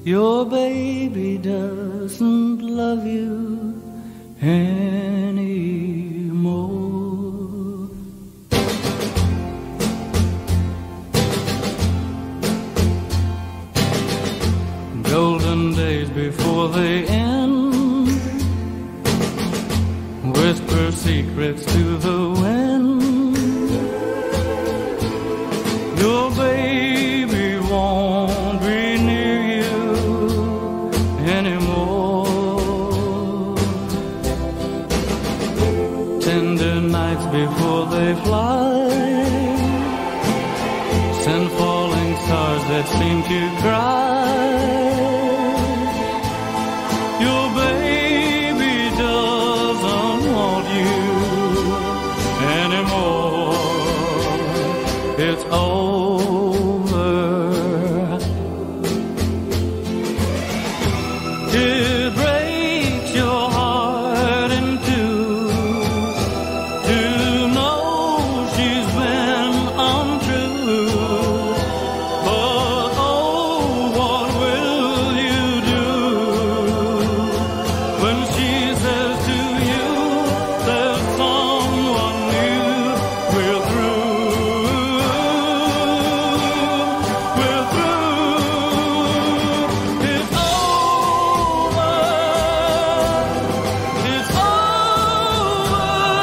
Your baby doesn't love you anymore. Golden days before they end, whisper secrets to the wind. Your baby won't be near you anymore. Tender nights before they fly, send falling stars that seem to cry. Your baby doesn't want you anymore. It's over. It breaks your heart in two to know she's been untrue. But oh, what will you do when she says to you there's someone new? We're through. We're through. It's over. It's over.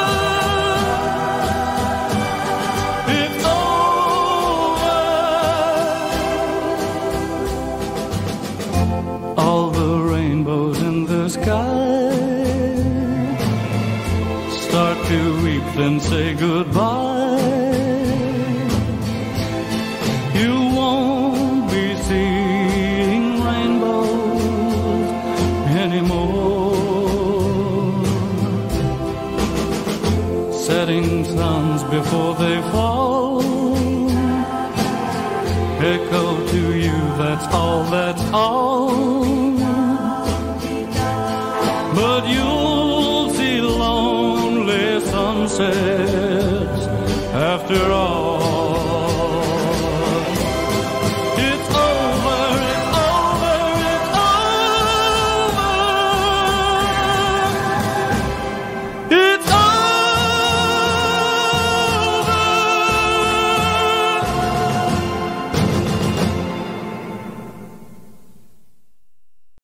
It's over. All the rainbows in the sky start to weep, then say goodbye. You won't be seeing rainbows anymore. Setting suns before they fall echo to you, that's all, that's all. But you'll see lonely sunsets after all.